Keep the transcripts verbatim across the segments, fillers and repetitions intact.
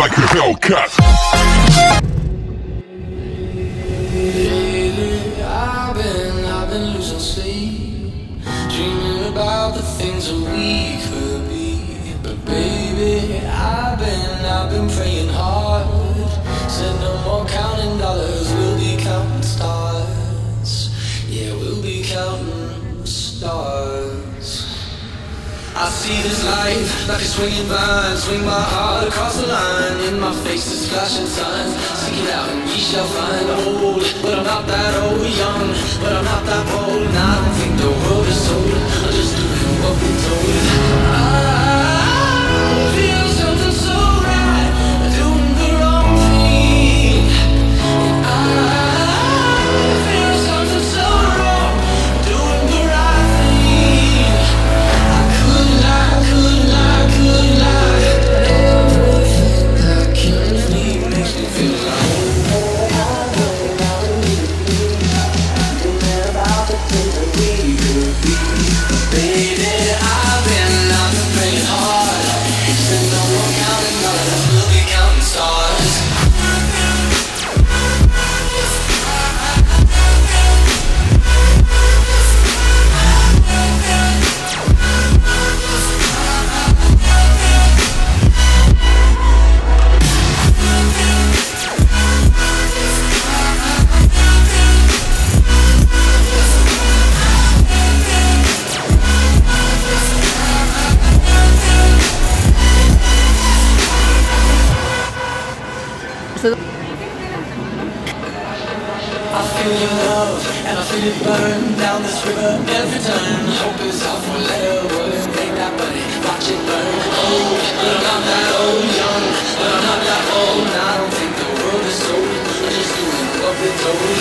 like a Hellcat. Lately, I've been, I've been losing sleep, dreaming about the things that we could be. But baby, I've been, I've been praying hard. Said no more counting dollars, we'll be counting stars. Yeah, we'll be counting stars. I see this life like a swinging vine, swing my heart across the line. In my face is flashing signs, seek it out and ye shall find. Old, but I'm not that old. Young, but I'm not that bold. And I don't think the world is sold, I'm just doing what we're told. I feel something so right, doing the wrong thing. I feel something so wrong, doing the right thing. I could lie, could lie, could lie. Everything that kills me makes me feel like about the things that we could be. Baby, I've been, I've been praying hard. Said no more counting dollars, we'll be counting stars. I feel your love, and I feel it burn down this river every turn. Hope is our four-letter word. Make that money, watch it burn. Old, but I'm not that old. Young, but I'm not that old. And I don't think the world is sold, I'm just doing what we're told.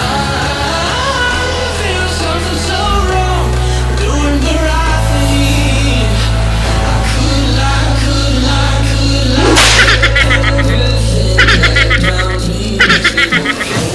I feel something so wrong, doing the right thing. I could lie, could lie, could lie. Everything that drowns me makes me want to go.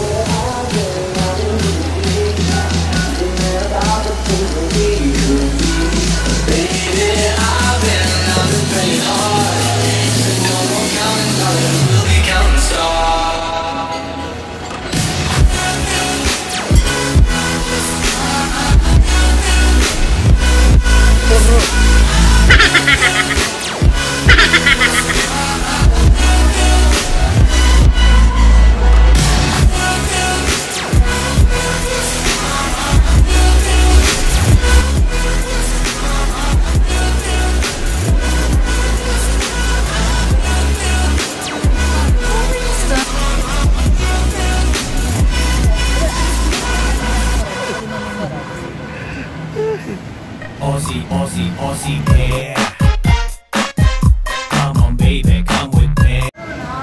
Aussie, Aussie, Aussie pair. Come on baby, come with me.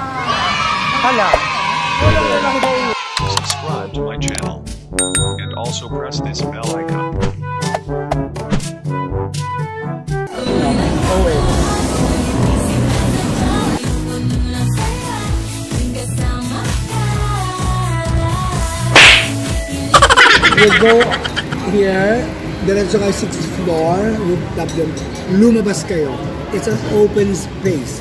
Subscribe to my channel and also press this bell icon. You go here, diretso kayo sixth floor, rooftop yun. Lumabas kayo. It's an open space.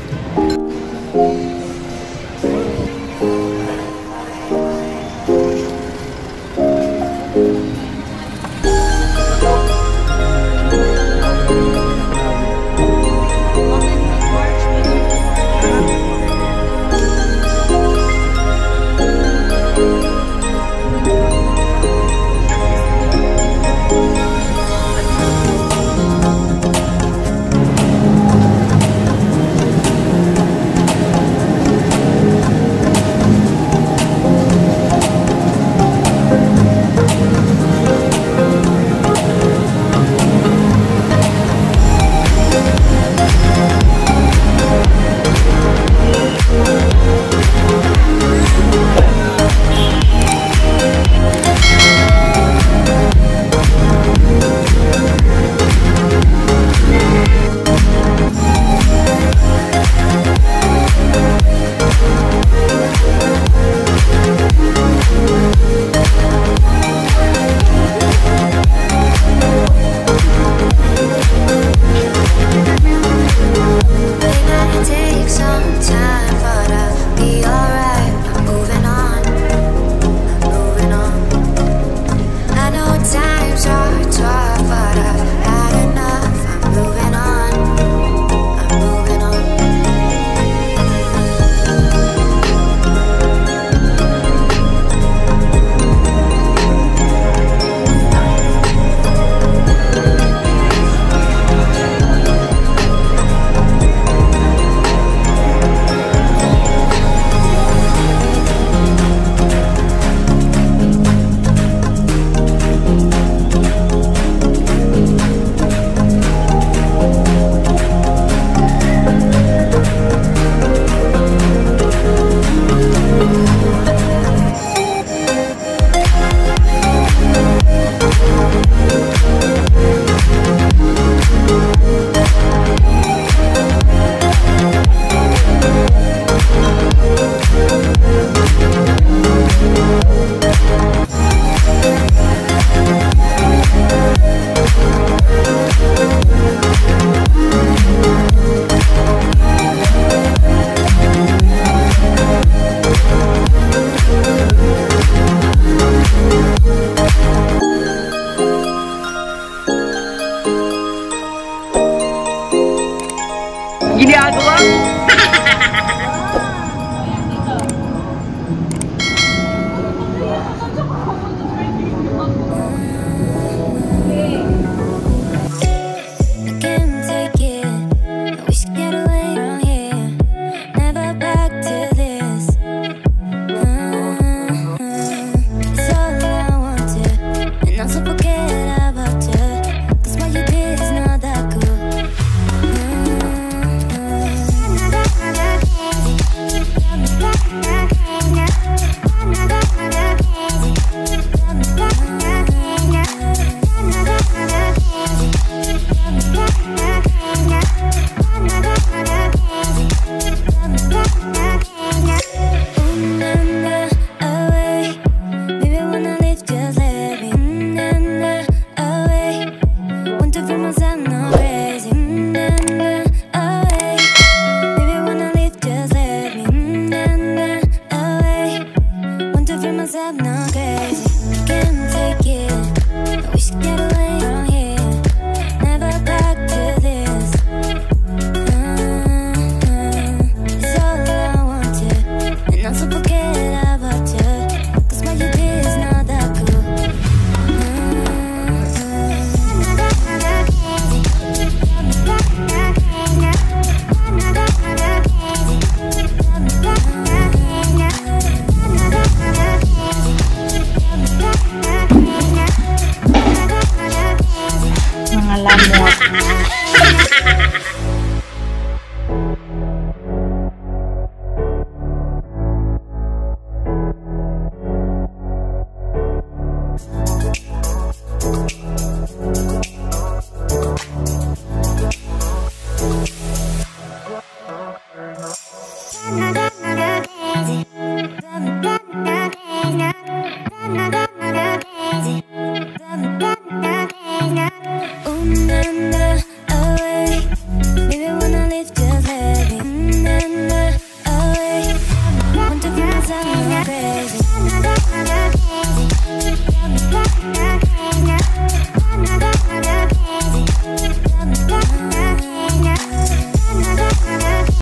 나가